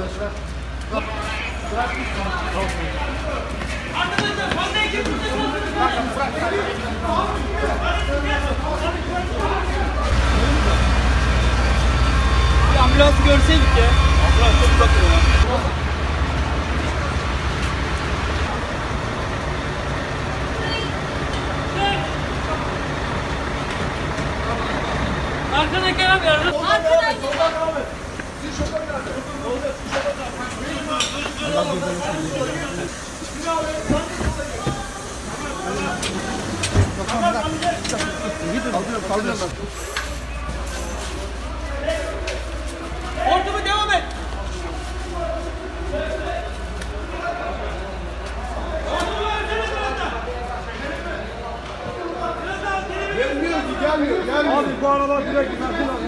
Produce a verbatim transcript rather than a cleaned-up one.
Arkadaşlar fazla ekip tutuyorsunuz. Bir ambulansı görseydik ya. Ambulans çok uzak ya. Arkada Kerem yardım. Arkada Ortamı devam et. Gelmiyor ki, gelmiyor, gelmiyor. Abi bu aralar direkt